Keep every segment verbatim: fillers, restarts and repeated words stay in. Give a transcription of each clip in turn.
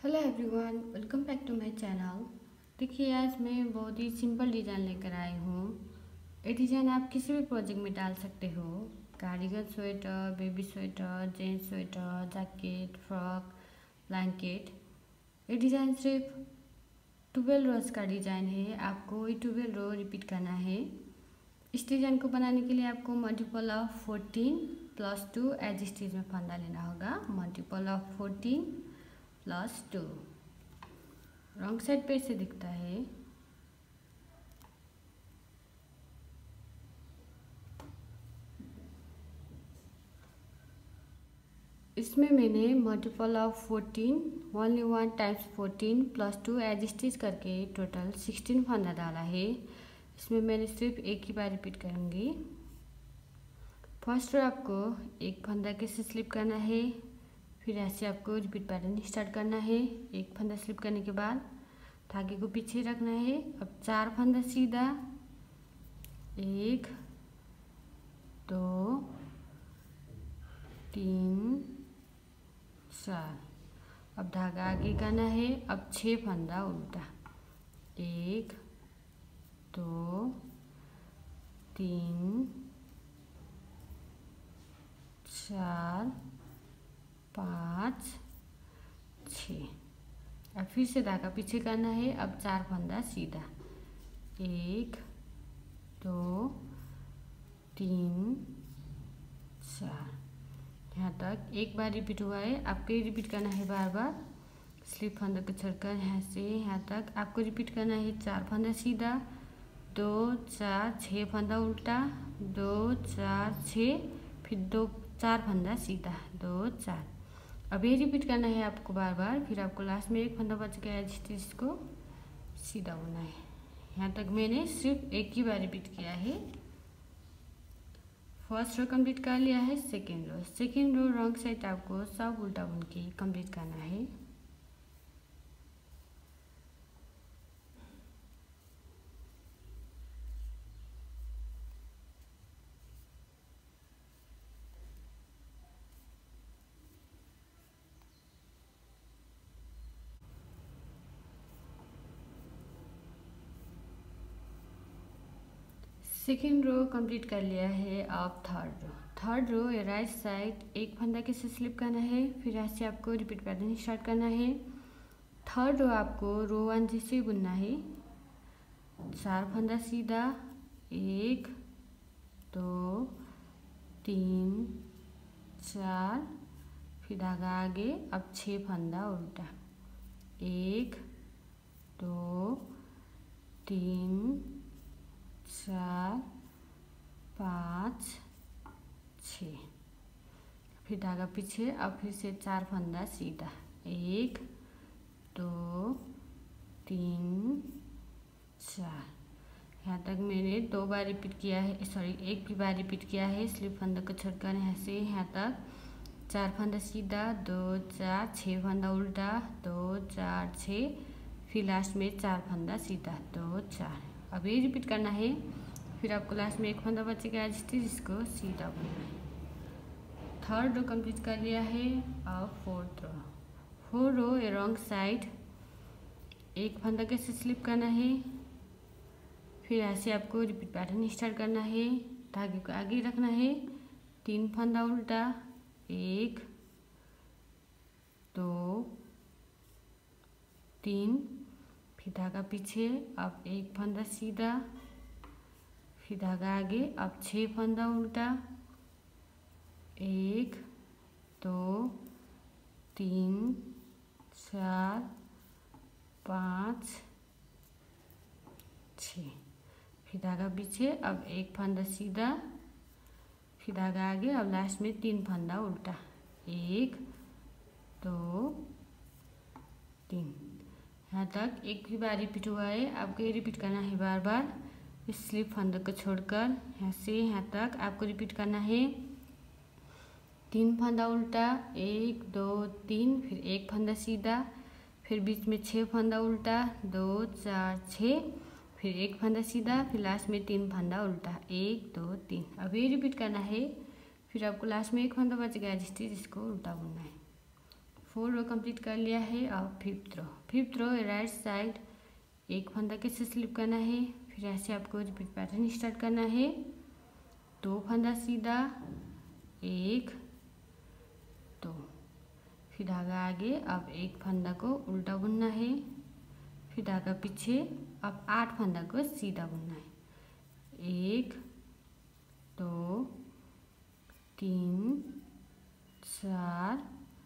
Hello everyone, welcome back to my channel. देखिए, आज मैं बहुत ही सिंपल डिज़ाइन लेकर आई हूँ। ये डिज़ाइन आप किसी भी प्रोजेक्ट में डाल सकते हो। Cardigan sweater, baby sweater, gents sweater, jacket, frock, blanket. ये डिज़ाइन सिर्फ ट्वेल्व रोज का डिज़ाइन है। आपको ये ट्वेल्व रो रिपीट करना है। इस डिज़ाइन को बनाने के लिए आपको multiple of fourteen plus two edge stitch में फंदा लेना होगा। Multiple of fourteen plus two. Wrong side पे से दिखता है। इसमें मैंने multiple of fourteen only one times fourteen plus two edge stitch करके टोटल सिक्सटीन फंदा डाला है। इसमें मैंने सिर्फ एक ही बार रिपीट करूँगी। फर्स्ट रो आपको एक फंदा कैसे स्लिप करना है, फिर ऐसे आपको रिपीट पैटर्न स्टार्ट करना है। एक फंदा स्लिप करने के बाद धागे को पीछे रखना है। अब चार फंदा सीधा, एक दो तीन चार। अब धागा आगे करना है। अब छः फंदा उल्टा, एक दो तीन चार पाँच छः। अब फिर से धागा पीछे करना है। अब चार फंदा सीधा, एक दो तीन चार। यहाँ तक एक बार रिपीट हुआ है। आपको ये रिपीट करना है बार बार। स्लिप फंदा को छोड़कर यहाँ से यहाँ तक आपको रिपीट करना है। चार फंदा सीधा, दो चार छः फंदा उल्टा, दो चार छः, फिर दो चार फंदा सीधा, दो चार। अब ये रिपीट करना है आपको बार बार। फिर आपको लास्ट में एक फंदा बच गया जिस इसको सीधा होना है। यहाँ तक मैंने सिर्फ एक ही बार रिपीट किया है। फर्स्ट रो कंप्लीट कर लिया है। Second row second row wrong side आपको सब उल्टा बुन के कंप्लीट करना है। सेकेंड रो कंप्लीट कर लिया है। अब थर्ड रो थर्ड रो या राइट साइड एक फंदा कैसे स्लिप करना है, फिर ऐसे आपको रिपीट पैटर्न स्टार्ट करना है। थर्ड रो आपको रो वन जैसे बुनना है। चार फंदा सीधा, एक दो तीन चार, फिर धागा आगे। अब छः फंदा उल्टा, एक दो तीन चार पाँच छः, फिर धागा पीछे। अब फिर से चार फंदा सीधा, एक दो तीन चार। यहाँ तक मैंने दो बार रिपीट किया है, सॉरी एक ही बार रिपीट किया है। स्लिप फंदा को छोड़कर यहाँ से यहाँ तक चार फंदा सीधा, दो चार छः फंदा उल्टा, दो चार छः, फिर लास्ट में चार फंदा सीधा, दो चार। अब ये रिपीट करना है। फिर आपको लास्ट में एक फंदा बचेगा जिसको सीधा बुनना है। थर्ड रो कंप्लीट कर लिया है। अब fourth row four row wrong side एक फंदा कैसे स्लिप करना है, फिर ऐसे आपको रिपीट पैटर्न स्टार्ट करना है। धागे को आगे रखना है। तीन फंदा उल्टा, एक दो तीन, फिर धागा पीछे। अब एक फंदा सीधा, फिर धागा आगे। अब छः फंदा उल्टा, एक दो तीन चार पाँच छः, फिर धागा पीछे। अब एक फंदा सीधा, फिर धागा आगे। अब लास्ट में तीन फंदा उल्टा, एक दो तीन। यहाँ तक एक ही बार रिपीट हुआ है। आपको ये रिपीट करना है बार बार। इस स्लिप फंदे को छोड़कर यहाँ से यहाँ तक आपको रिपीट करना है। तीन फंदा उल्टा, एक दो तीन, फिर एक फंदा सीधा, फिर बीच में छः फंदा उल्टा, दो चार छः, फिर एक फंदा सीधा, फिर लास्ट में तीन फंदा उल्टा, एक दो तीन। अब ये रिपीट करना है। फिर आपको लास्ट में एक फंदा बच गया जिससे जिसको उल्टा बुनना है। फोर रो कंप्लीट कर लिया है। अब fifth row fifth row right side एक फंदा कैसे स्लिप करना है, फिर ऐसे आपको रिपीट पैटर्न स्टार्ट करना है। दो फंदा सीधा, एक दो, फिर धागा आगे। अब एक फंदा को उल्टा बुनना है, फिर धागा पीछे। अब आठ फंदा को सीधा बुनना है। एक दो तीन चार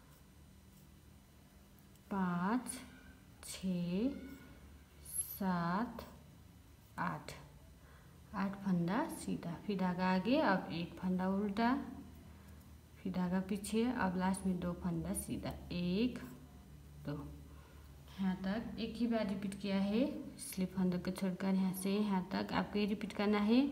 पाँच छ सात आठ, आठ फंदा सीधा, फिर धागा आगे। अब एक फंदा उल्टा, फिर धागा पीछे। अब लास्ट में दो फंदा सीधा, एक दो, यहाँ तक एक ही बार रिपीट किया है। स्लिप फंदा को छोड़कर यहाँ से यहाँ तक आपको ये रिपीट करना है।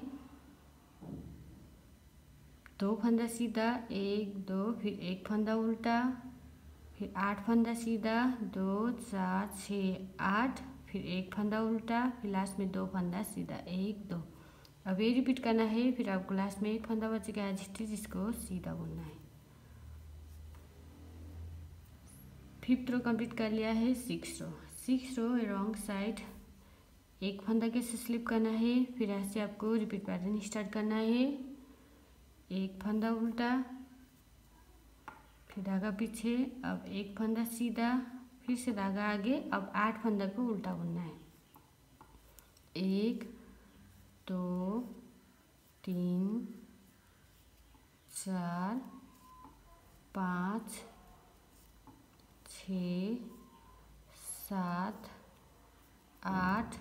दो फंदा सीधा, एक दो, फिर एक फंदा उल्टा, फिर आठ फंदा सीधा, दो चार छः आठ, फिर एक फंदा उल्टा, फिर लास्ट में दो फंदा सीधा, एक दो। अब ये रिपीट करना है। फिर आपको लास्ट में एक फंदा बचेगा एज इट इज, जिसको सीधा बुनना है। फिफ्थ रो कंप्लीट कर लिया है। Six row six row wrong side एक फंदा कैसे स्लिप करना है, फिर ऐसे आपको रिपीट पैटर्न स्टार्ट करना है। एक फंदा उल्टा, फिर धागा पीछे। अब एक फंदा सीधा, फिर से धागा आगे। अब आठ फंदा को उल्टा बुनना है। एक दो तीन चार पाँच छ सात आठ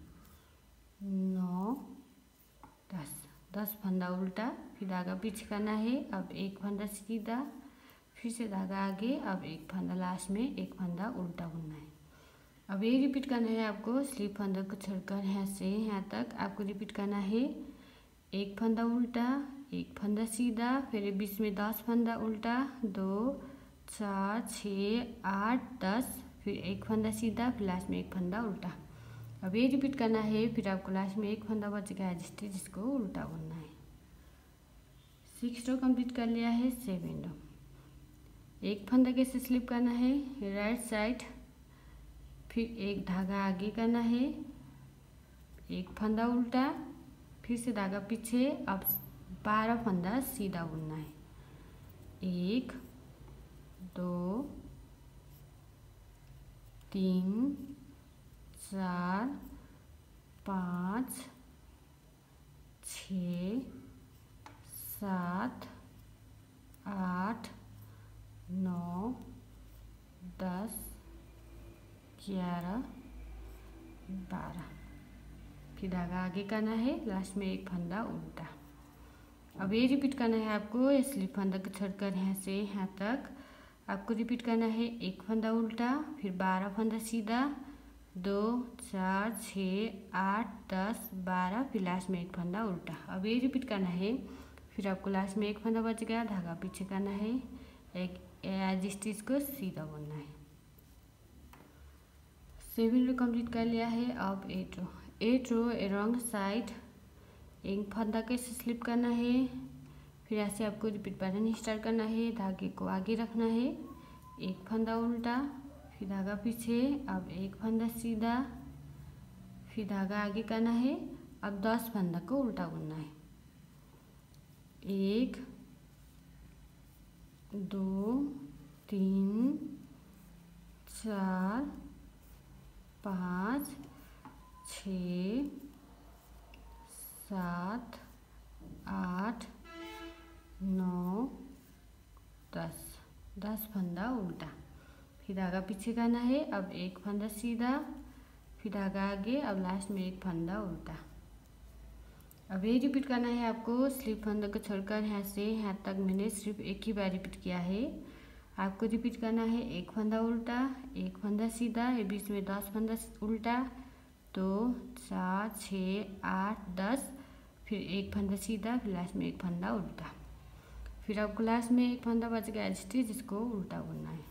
नौ दस, दस फंदा उल्टा, फिर धागा पीछे करना है। अब एक फंदा सीधा, फिर से धागा आगे। अब एक फंदा लास्ट में एक फंदा उल्टा बुनना है। अब ये रिपीट करना है आपको। स्लिप फंदा को छोड़कर यहाँ से यहाँ तक आपको रिपीट करना है। एक फंदा उल्टा, एक फंदा सीधा, फिर बीच में दस फंदा उल्टा, दो चार छः आठ दस, फिर एक फंदा सीधा, फिर लास्ट में एक फंदा उल्टा। अब ये रिपीट करना है। फिर आपको लास्ट में एक फंदा बचेगा जिससे जिसको उल्टा बुनना है। सिक्स रो कंप्लीट कर लिया है। सेवन रो एक फंदा कैसे स्लिप करना है, राइट साइड, फिर एक धागा आगे करना है, एक फंदा उल्टा, फिर से धागा पीछे। अब बारह फंदा सीधा बुनना है। एक दो तीन चार पाँच छ सात आठ नौ दस ग्यारह बारह, फिर धागा आगे करना है, लास्ट में एक फंदा उल्टा। अब ये रिपीट करना है आपको। ये स्लिप फंदा को छोड़कर यहाँ से यहाँ तक आपको रिपीट करना है। एक फंदा उल्टा, फिर बारह फंदा सीधा, दो चार छः आठ दस बारह, फिर लास्ट में एक फंदा उल्टा। अब ये रिपीट करना है। फिर आपको लास्ट में एक फंदा बच गया, धागा पीछे करना है, एक एज स्टिच को सीधा बुनना है। सेवन रो कंप्लीट कर लिया है। अब eight row eight row wrong side एक फंदा कैसे स्लिप करना है, फिर ऐसे आपको रिपीट पैटर्न स्टार्ट करना है। धागे को आगे रखना है, एक फंदा उल्टा, फिर धागा पीछे। अब एक फंदा सीधा, फिर धागा आगे करना है। अब दस फंदा को उल्टा बुनना है। एक दो तीन चार पाँच छ सात आठ नौ दस, दस फंदा उल्टा, फिर धागा पीछे करना है। अब एक फंदा सीधा, फिर धागा आगे। अब लास्ट में एक फंदा उल्टा। अब ये रिपीट करना है आपको। स्लिप फंदा को छोड़कर यहाँ से यहाँ तक मैंने सिर्फ एक ही बार रिपीट किया है। आपको रिपीट करना है। एक फंदा उल्टा, एक फंदा सीधा, ये बीच में दस फंदा उल्टा, दो चार छः आठ दस, फिर एक फंदा सीधा, फिर लास्ट में एक फंदा उल्टा। फिर आपको लास्ट में एक फंदा बच गया स्टिच, जिसको उल्टा बुनना है।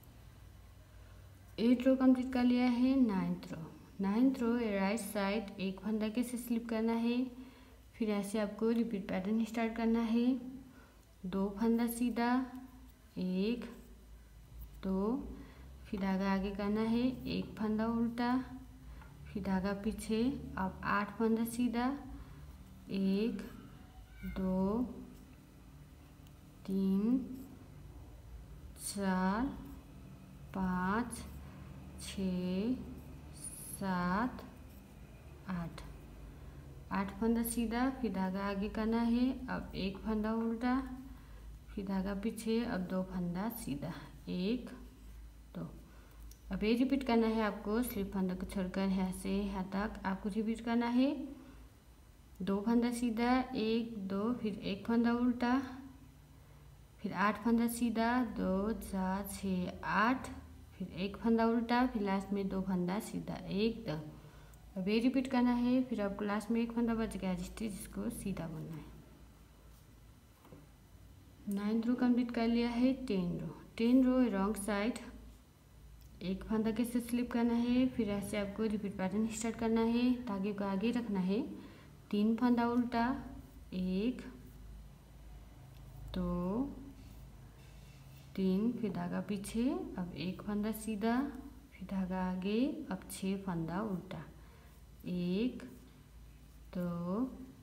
एट रो कंप्लीट कर लिया है। Ninth row ninth row right side एक फंदा कैसे स्लिप करना है, फिर ऐसे आपको रिपीट पैटर्न स्टार्ट करना है। दो फंदा सीधा, एक दो, फिर धागा आगे करना है, एक फंदा उल्टा, फिर धागा पीछे। अब आठ फंदा सीधा, एक, दो, तीन, चार, पाँच, छ, सात, आठ। आठ फंदा सीधा, फिर धागा आगे करना है। अब एक फंदा उल्टा, फिर धागा पीछे। अब दो फंदा सीधा, एक, दो। अब ये रिपीट करना है आपको। स्लिप फंदा को छोड़कर यहाँ से यहाँ तक आपको रिपीट करना है। दो फंदा सीधा, एक, दो, फिर एक फंदा उल्टा, फिर आठ फंदा सीधा, दो, चार, छः, आठ, फिर एक फंदा उल्टा, फिर लास्ट में दो फंदा सीधा, एक, दो। अब ये रिपीट करना है। फिर आपको लास्ट में एक फंदा बच गया जिससे जिसको सीधा बुनना है। नाइन्थ रो कंप्लीट कर लिया है। Ten row ten row wrong side एक फंदा कैसे स्लिप करना है। फिर ऐसे आपको रिपीट पैटर्न स्टार्ट करना है। धागे को आगे रखना है। तीन फंदा उल्टा, एक, दो, तीन, फिर धागा पीछे। अब एक फंदा सीधा, फिर धागा आगे। अब छः फंदा उल्टा, एक, दो,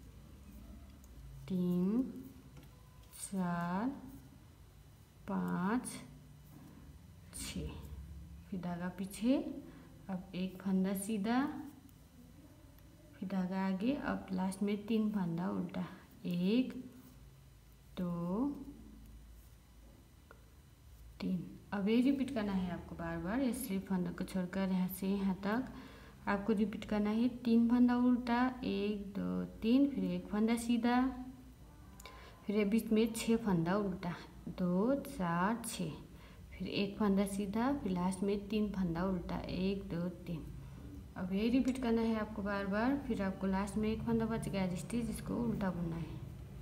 तीन, चार, पाँच, छः, फिर धागा पीछे। अब एक फंदा सीधा, फिर धागा आगे। अब लास्ट में तीन फंदा उल्टा, एक, दो, तीन। अब ये रिपीट करना है आपको बार बार। ये स्लिप फंदा को छोड़कर यहाँ से यहाँ तक आपको रिपीट करना है। तीन फंदा उल्टा, एक, दो, तीन, फिर एक फंदा सीधा, फिर बीच में छः फंदा उल्टा, दो, चार, छः, फिर एक फंदा सीधा, फिर लास्ट में तीन फंदा उल्टा, एक, दो, तीन। अब ये रिपीट करना है आपको बार बार। फिर आपको लास्ट में एक फंदा बच गया जिससे जिसको उल्टा बुनना है।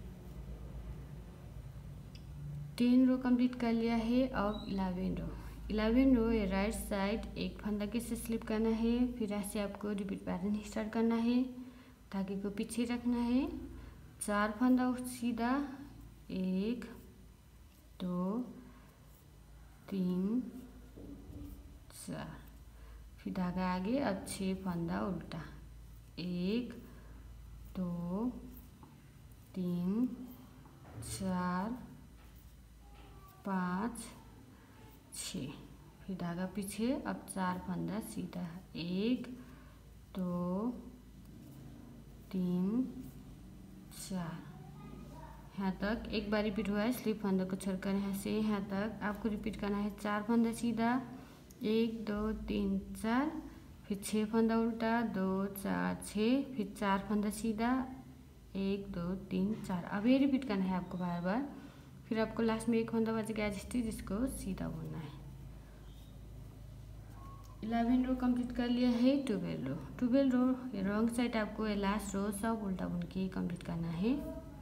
टेन रो कंप्लीट कर लिया है। अब इलेवन रो इलेवन रो ये राइट साइड एक फंदा कैसे स्लिप करना है। फिर ऐसे आपको रिपीट पैटर्न स्टार्ट करना है। धागे को पीछे रखना है। चार फंदा सीधा, एक, दो, तीन, चार, फिर धागा आगे। अब छः फंदा उल्टा, एक, दो, तीन, चार, पाँच, छः, फिर धागा पीछे। अब चार फंदा सीधा, एक, दो, तीन, चार, यहाँ तक एक बार रिपीट हुआ है। स्लिप फंदा को छोड़कर यहाँ से यहाँ तक आपको रिपीट करना है। चार फंदा सीधा, एक, दो, तीन, चार, फिर छः फंदा उल्टा, दो, चार, छः, फिर चार फंदा सीधा, एक, दो, तीन, चार। अब ये रिपीट करना है आपको बार बार। फिर आपको लास्ट में एक फंदा बच गया जिससे जिसको सीधा बुनना है। इलेवन रो कंप्लीट कर लिया है। Twelve row twelve row wrong side आपको लास्ट रो सब उल्टा बुन के कंप्लीट करना है।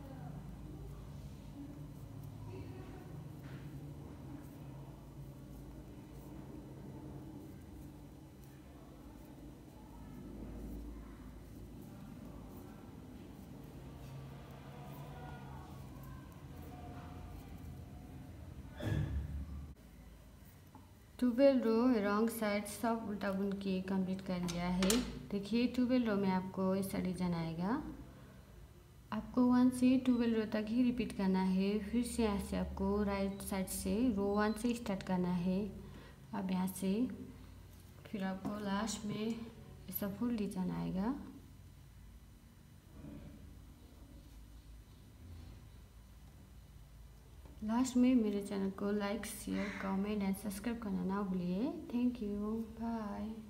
ट्वेल्व रो रॉन्ग साइड सब उल्टा बुन के कंप्लीट कर लिया है। देखिए ट्वेल्व रो में आपको ऐसा डिजाइन आएगा। आपको वन से ट्वेल्व रो तक ही रिपीट करना है। फिर से यहाँ से आपको राइट साइड से रो वन से स्टार्ट करना है। अब यहाँ से फिर आपको लास्ट में ऐसा फुल डिजाइन आएगा। लास्ट में मेरे चैनल को like, share, comment and subscribe करना ना भूलिए। Thank you, bye.